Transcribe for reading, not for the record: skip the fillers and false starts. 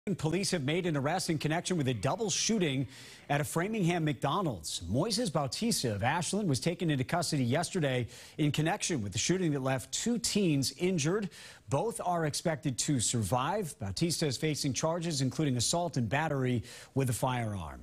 Police have made an arrest in connection with a double shooting at a Framingham McDonald's. Moises Bautista of Ashland was taken into custody yesterday in connection with the shooting that left two teens injured. Both are expected to survive. Bautista is facing charges including assault and battery with a firearm.